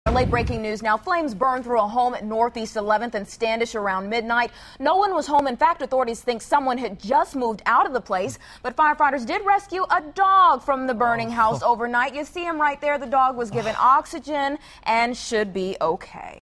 Late breaking news now. Flames burned through a home at Northeast 11th and Standish around midnight. No one was home. In fact, authorities think someone had just moved out of the place. But firefighters did rescue a dog from the burning house overnight. You see him right there. The dog was given oxygen and should be okay.